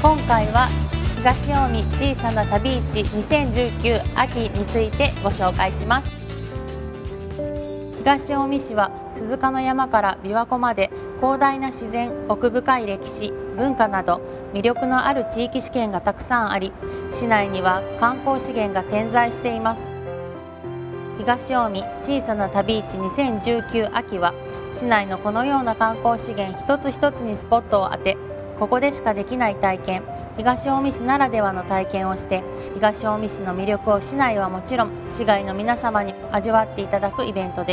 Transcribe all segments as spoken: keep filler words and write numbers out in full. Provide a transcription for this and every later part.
今回は東近江小さな旅市にせんじゅうきゅう秋についてご紹介します。東近江市は鈴鹿の山から琵琶湖まで広大な自然、奥深い歴史、文化など魅力のある地域資源がたくさんあり、市内には観光資源が点在しています。東近江小さな旅市にせんじゅうきゅう秋は市内のこのような観光資源一つ一つにスポットを当て、ここでしかできない体験、東近江市ならではの体験をして、東近江市の魅力を市内はもちろん市外の皆様に味わっていただくイベントです。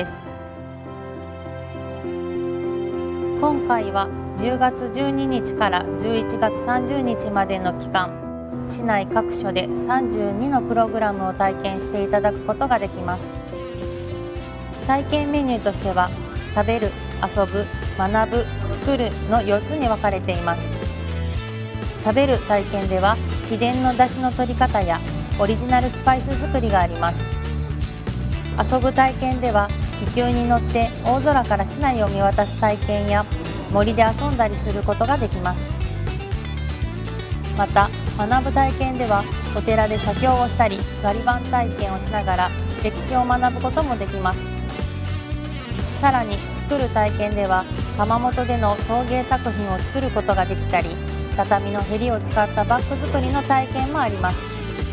今回はじゅうがつじゅうににちからじゅういちがつさんじゅうにちまでの期間、市内各所でさんじゅうにのプログラムを体験していただくことができます。体験メニューとしては、食べる、遊ぶ、学ぶ、作るのよっつに分かれています。食べる体験では秘伝の出汁の取り方やオリジナルスパイス作りがあります。遊ぶ体験では気球に乗って大空から市内を見渡す体験や森で遊んだりすることができます。また学ぶ体験ではお寺で写経をしたりガリ版体験をしながら歴史を学ぶこともできます。さらに作る体験では窯元での陶芸作品を作ることができたり、畳のへりを使ったバッグ作りの体験もあります。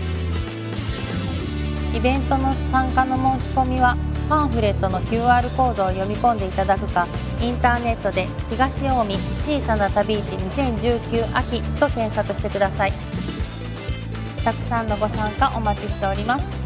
イベントの参加の申し込みはパンフレットの キューアール コードを読み込んでいただくか、インターネットで東近江小さな旅市にせんじゅうきゅう秋と検索してください。たくさんのご参加お待ちしております。